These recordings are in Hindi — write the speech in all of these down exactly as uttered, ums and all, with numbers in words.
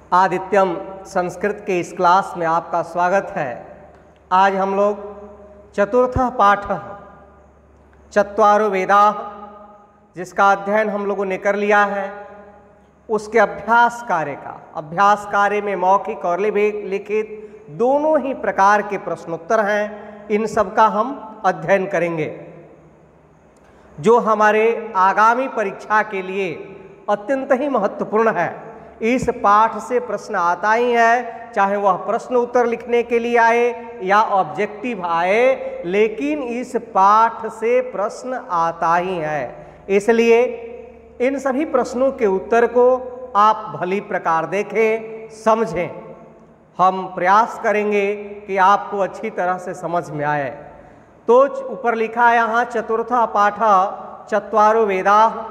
आदित्यम संस्कृत के इस क्लास में आपका स्वागत है। आज हम लोग चतुर्थ पाठ चत्वारो वेदाः, जिसका अध्ययन हम लोगों ने कर लिया है, उसके अभ्यास कार्य का अभ्यास कार्य में मौखिक और लिखित दोनों ही प्रकार के प्रश्नोत्तर हैं। इन सब का हम अध्ययन करेंगे, जो हमारे आगामी परीक्षा के लिए अत्यंत ही महत्वपूर्ण है। इस पाठ से प्रश्न आता ही है, चाहे वह प्रश्न उत्तर लिखने के लिए आए या ऑब्जेक्टिव आए, लेकिन इस पाठ से प्रश्न आता ही है। इसलिए इन सभी प्रश्नों के उत्तर को आप भली प्रकार देखें, समझें। हम प्रयास करेंगे कि आपको अच्छी तरह से समझ में आए। तो ऊपर लिखा है यहाँ चतुर्थ पाठ चत्वारो वेदाः,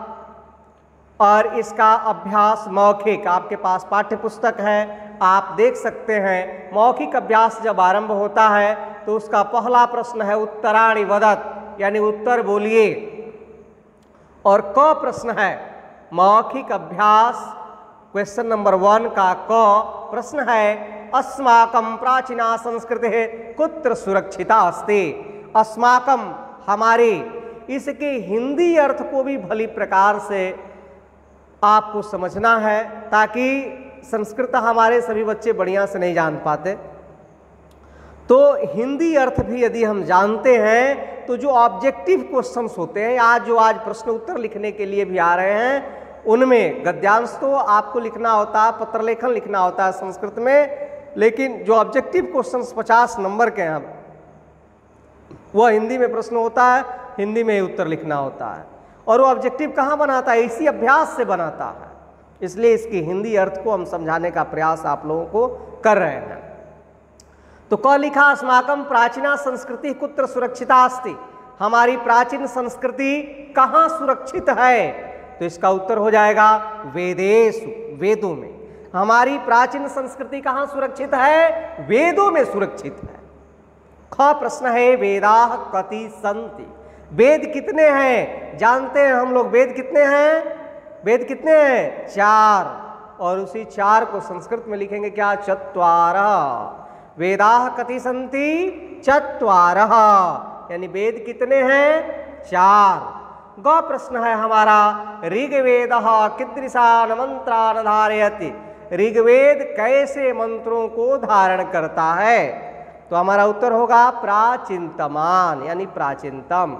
और इसका अभ्यास मौखिक, आपके पास पाठ्य पुस्तक है, आप देख सकते हैं। मौखिक अभ्यास जब आरंभ होता है तो उसका पहला प्रश्न है उत्तराणि वदत, यानी उत्तर बोलिए। और क प्रश्न है मौखिक अभ्यास क्वेश्चन नंबर वन का क प्रश्न है अस्माकं प्राचीना संस्कृतिः कुत्र सुरक्षिता अस्ति। अस्माकं हमारे, इसके हिंदी अर्थ को भी भली प्रकार से आपको समझना है, ताकि संस्कृत हमारे सभी बच्चे बढ़िया से नहीं जान पाते। तो हिंदी अर्थ भी यदि हम जानते हैं तो जो ऑब्जेक्टिव क्वेश्चंस होते हैं, आज जो आज प्रश्न उत्तर लिखने के लिए भी आ रहे हैं, उनमें गद्यांश तो आपको लिखना होता है, पत्र लेखन लिखना होता है संस्कृत में, लेकिन जो ऑब्जेक्टिव क्वेश्चंस पचास नंबर के हैं वह हिंदी में प्रश्न होता है, हिंदी में ही उत्तर लिखना होता है। और वो ऑब्जेक्टिव कहाँ बनाता है? इसी अभ्यास से बनाता है। इसलिए इसकी हिंदी अर्थ को हम समझाने का प्रयास आप लोगों को कर रहे हैं। तो क लिखा अस्माकं प्राचीना संस्कृति कुत्र सुरक्षिता अस्ति। हमारी प्राचीन संस्कृति कहाँ सुरक्षित है? तो इसका उत्तर हो जाएगा वेदेषु, वेदों में। हमारी प्राचीन संस्कृति कहाँ सुरक्षित है? वेदों में सुरक्षित है। ख प्रश्न है वेदाः कति सन्ति। वेद कितने हैं? जानते हैं हम लोग, वेद कितने हैं? वेद कितने हैं? चार। और उसी चार को संस्कृत में लिखेंगे क्या? चत्वारः। वेदाः कति सन्ति? चत्वारः। यानी वेद कितने हैं? चार। ग प्रश्न है हमारा ऋग्वेदः कीदृशान् मंत्रान् धारयति। ऋग्वेद कैसे मंत्रों को धारण करता है? तो हमारा उत्तर होगा प्राचीनतमान, यानी प्राचीनतम।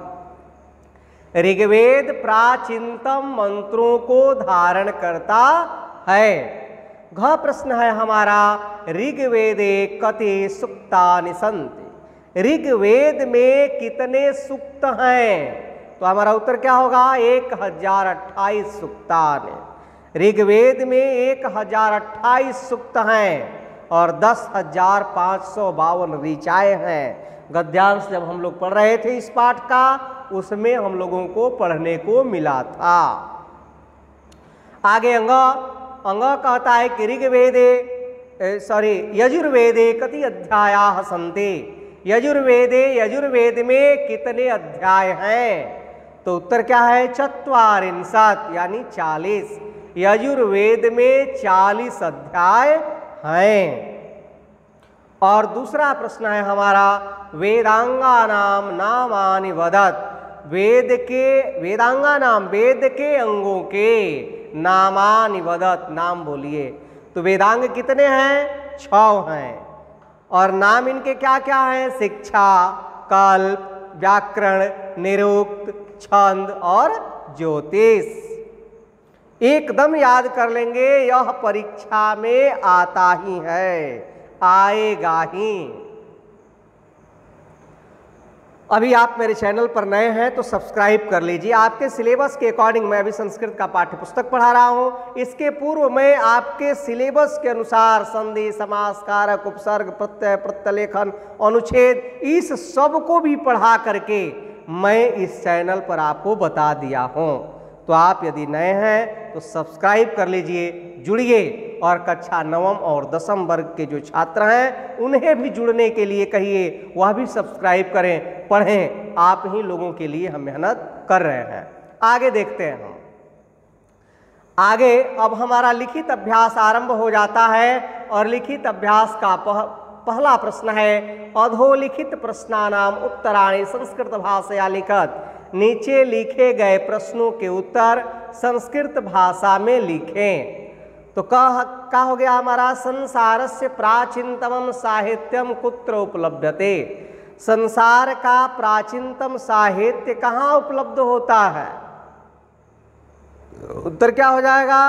ऋग्वेद प्राचीनतम मंत्रों को धारण करता है। घ प्रश्न है हमारा ऋग्वेदे कति सूक्तानि सन्ति। ऋग्वेद में कितने सूक्त हैं? तो हमारा उत्तर क्या होगा? एक हजार अट्ठाईस सूक्तानि। ऋग्वेद में एक हजार अट्ठाईस सूक्त हैं और दस हजार पाँच सौ बावन ऋचाएँ हैं। गद्यांश जब हम लोग पढ़ रहे थे इस पाठ का, उसमें हम लोगों को पढ़ने को मिला था। आगे अंग अंग कहता है कि ऋग्वेदे सॉरी यजुर्वेदे कति अध्यायाः सन्ति। यजुर्वेदे यजुर्वेद में कितने अध्याय हैं? तो उत्तर क्या है? चत्वारिंशत्, यानी चालीस। यजुर्वेद में चालीस अध्याय हैं। और दूसरा प्रश्न है हमारा वेदांगानाम नामानि वदत। वेद के वेदांगा नाम, वेद के अंगों के नामानि वदत, नाम बोलिए। तो वेदांग कितने हैं? छह हैं। और नाम इनके क्या क्या हैं? शिक्षा, कल्प, व्याकरण, निरुक्त, छंद और ज्योतिष। एकदम याद कर लेंगे, यह परीक्षा में आता ही है, आएगा ही। अभी आप मेरे चैनल पर नए हैं तो सब्सक्राइब कर लीजिए। आपके सिलेबस के अकॉर्डिंग मैं अभी संस्कृत का पाठ्य पुस्तक पढ़ा रहा हूँ। इसके पूर्व मैं आपके सिलेबस के अनुसार संधि, समास, कारक, उपसर्ग, प्रत्यय, प्रत्यलेखन, अनुच्छेद, इस सब को भी पढ़ा करके मैं इस चैनल पर आपको बता दिया हूँ। तो आप यदि नए हैं तो सब्सक्राइब कर लीजिए, जुड़िए। और कक्षा नवम और दसम वर्ग के जो छात्र हैं उन्हें भी जुड़ने के लिए कहिए, वह भी सब्सक्राइब करें, पढ़ें। आप ही लोगों के लिए हम मेहनत कर रहे हैं। आगे देखते हैं हम। आगे अब हमारा लिखित अभ्यास आरंभ हो जाता है और लिखित अभ्यास का पह, पहला प्रश्न है अधोलिखित प्रश्नानाम उत्तराणि संस्कृत भाषया लिखत। नीचे लिखे गए प्रश्नों के उत्तर संस्कृत भाषा में लिखें। तो कह क्या हो गया हमारा संसारस्य प्राचीनतम साहित्यम कुत्र उपलभ्यते। संसार का प्राचीनतम साहित्य कहाँ उपलब्ध होता है? उत्तर क्या हो जाएगा?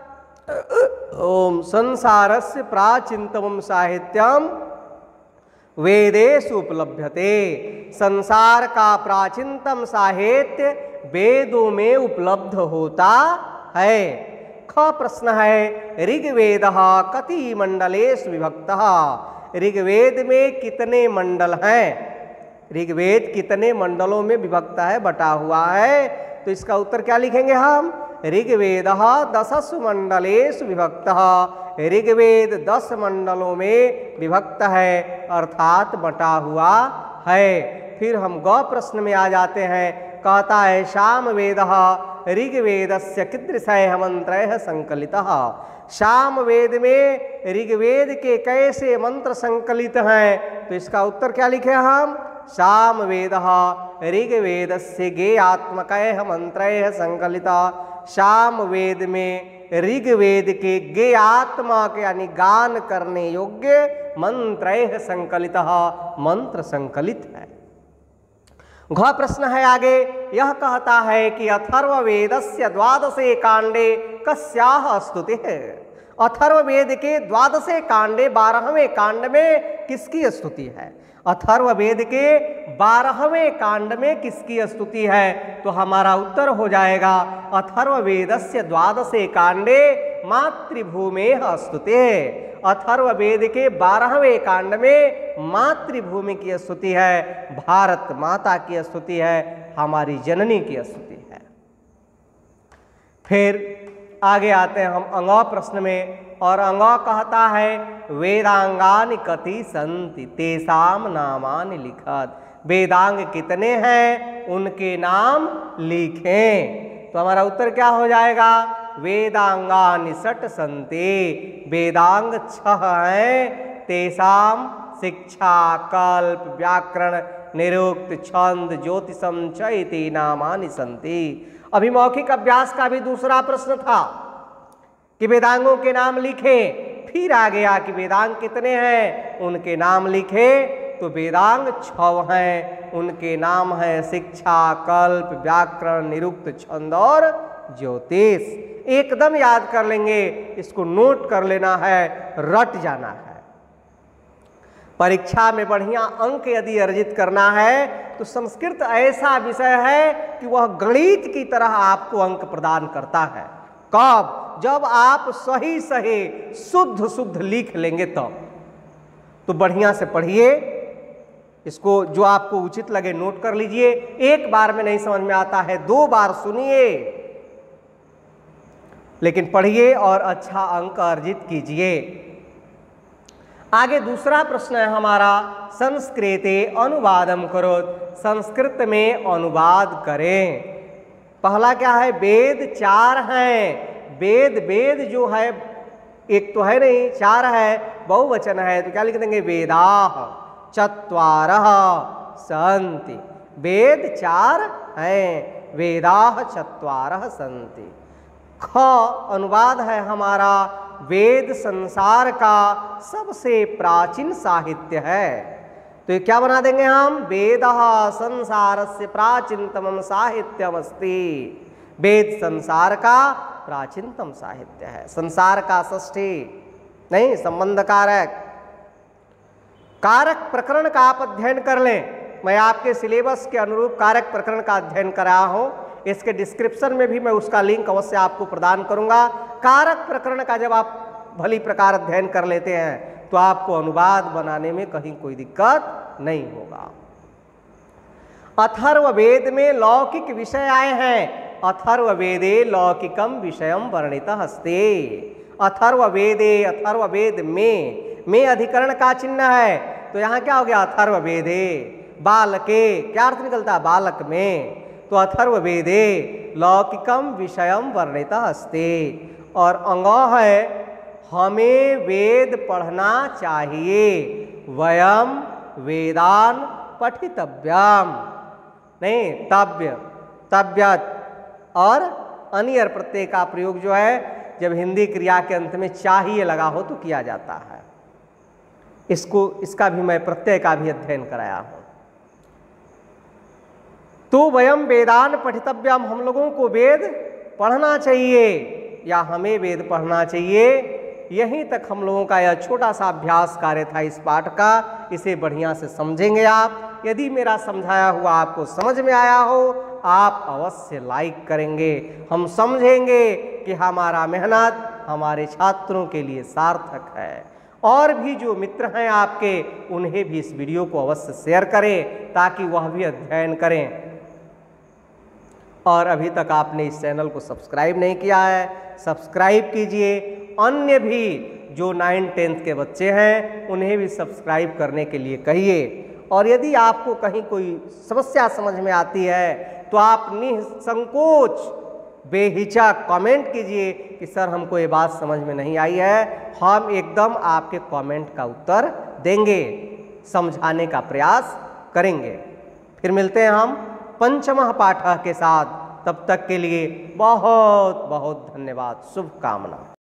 ओम संसारस्य प्राचीनतम साहित्यम वेदेषु उपलभ्यते। संसार का प्राचीनतम साहित्य वेदों में उपलब्ध होता है। ख प्रश्न है ऋग्वेद कति मंडलेषु विभक्तः। ऋग्वेद में कितने मंडल हैं? ऋग्वेद कितने मंडलों में विभक्त है, बटा हुआ है? तो इसका उत्तर क्या लिखेंगे हम? ऋग्वेद दशसु मंडलेषु विभक्तः। ऋग्वेद दस मंडलों में विभक्त है अर्थात बटा हुआ है। फिर हम ग प्रश्न में आ जाते हैं। कहता है सामवेदः ऋग्वेदस्य कीदृशः मंत्रैः संकलितः। सामवेद में ऋग्वेद के कैसे मंत्र संकलित हैं? तो इसका उत्तर क्या लिखे हम? सामवेदः ऋग्वेदस्य गेयात्मकैः मंत्रैः संकलितः। सामवेद में ऋग्वेद के गेयात्मा के यानी गान करने योग्य मंत्रैः संकलितः मंत्र संकलित है। घ प्रश्न है आगे। यह कहता है कि अथर्ववेदस्य द्वादशे कांडे कस्याः स्तुति है। अथर्ववेद के द्वादशे कांडे बारहवें कांड में किसकी स्तुति है? अथर्ववेद के बारहवें कांड में किसकी स्तुति है? तो हमारा उत्तर हो जाएगा अथर्ववेदस्य द्वादशे कांडे मातृभूमेः स्तुते। अथर्ववेद के बारहवें कांड में मातृभूमि की स्तुति है, भारत माता की स्तुति है, हमारी जननी की स्तुति है। फिर आगे आते हैं हम अंग प्रश्न में और अंग कहता है वेदांगानि कति सन्ति तेषां नामानि लिखत। वेदांग कितने हैं उनके नाम लिखें। तो हमारा उत्तर क्या हो जाएगा? वेदांगानि षट् सन्ति। वेदांग छह हैं। तेषां शिक्षा कल्प व्याकरण निरुक्त छंद ज्योतिषम च इति नामानि सन्ति। अभी मौखिक अभ्यास का भी दूसरा प्रश्न था कि वेदांगों के नाम लिखे। फिर आ गया कि वेदांग कितने हैं उनके नाम लिखे। तो वेदांग छह हैं, उनके नाम है शिक्षा कल्प व्याकरण निरुक्त छंद और ज्योतिष। एकदम याद कर लेंगे, इसको नोट कर लेना है, रट जाना है। परीक्षा में बढ़िया अंक यदि अर्जित करना है तो संस्कृत ऐसा विषय है कि वह गणित की तरह आपको अंक प्रदान करता है। कब? जब आप सही सही शुद्ध शुद्ध लिख लेंगे तब। तो, तो बढ़िया से पढ़िए, इसको जो आपको उचित लगे नोट कर लीजिए। एक बार में नहीं समझ में आता है, दो बार सुनिए, लेकिन पढ़िए और अच्छा अंक अर्जित कीजिए। आगे दूसरा प्रश्न है हमारा संस्कृते अनुवादम करो। संस्कृत में अनुवाद करें। पहला क्या है? वेद चार हैं। वेद वेद जो है एक तो है नहीं, चार है, बहुवचन है, तो क्या लिख देंगे? वेदाः चत्वारः सन्ति। वेद चार हैं, वेदाः चत्वारः सन्ति। ख अनुवाद है हमारा वेद संसार का सबसे प्राचीन साहित्य है। तो ये क्या बना देंगे हम? वेदः संसारस्य प्राचीनतमं साहित्यमस्ति। वेद संसार का प्राचीनतम साहित्य है। संसार का षष्ठी नहीं, संबंध कारक। कारक प्रकरण का आप अध्ययन कर लें। मैं आपके सिलेबस के अनुरूप कारक प्रकरण का अध्ययन कर रहा हूं। इसके डिस्क्रिप्शन में भी मैं उसका लिंक अवश्य आपको प्रदान करूंगा। कारक प्रकरण का जब आप भली प्रकार अध्ययन कर लेते हैं तो आपको अनुवाद बनाने में कहीं कोई दिक्कत नहीं होगा। अथर्ववेद में लौकिक विषय आए हैं। अथर्ववेदे लौकिकम विषयम वर्णितः अस्ति। अथर्ववेदे अथर्ववेद में में अधिकरण का चिन्ह है, तो यहाँ क्या हो गया? अथर्ववेदे। बालके क्या अर्थ निकलता है? बालक में। तो अथर्ववेदे लौकिकम विषयम वर्णिता अस्ति। और अंग है हमें वेद पढ़ना चाहिए, वयम वेदान पठितव्यम, नहीं तव्य, तव्यत और अनियर प्रत्यय का प्रयोग जो है जब हिंदी क्रिया के अंत में चाहिए लगा हो तो किया जाता है। इसको इसका भी मैं प्रत्यय का भी अध्ययन कराया हूं। तो वयम वेदान पठितव्यम, हम लोगों को वेद पढ़ना चाहिए या हमें वेद पढ़ना चाहिए। यहीं तक हम लोगों का यह छोटा सा अभ्यास कार्य था इस पाठ का। इसे बढ़िया से समझेंगे आप। यदि मेरा समझाया हुआ आपको समझ में आया हो, आप अवश्य लाइक करेंगे। हम समझेंगे कि हमारा मेहनत हमारे छात्रों के लिए सार्थक है। और भी जो मित्र हैं आपके, उन्हें भी इस वीडियो को अवश्य शेयर करें ताकि वह भी अध्ययन करें। और अभी तक आपने इस चैनल को सब्सक्राइब नहीं किया है, सब्सक्राइब कीजिए। अन्य भी जो नाइन टेंथ के बच्चे हैं उन्हें भी सब्सक्राइब करने के लिए कहिए। और यदि आपको कहीं कोई समस्या समझ में आती है तो आप निसंकोच बेहिचक कमेंट कीजिए कि सर हमको ये बात समझ में नहीं आई है। हम एकदम आपके कमेंट का उत्तर देंगे, समझाने का प्रयास करेंगे। फिर मिलते हैं हम पंचमः पाठ के साथ। तब तक के लिए बहुत बहुत धन्यवाद, शुभकामना।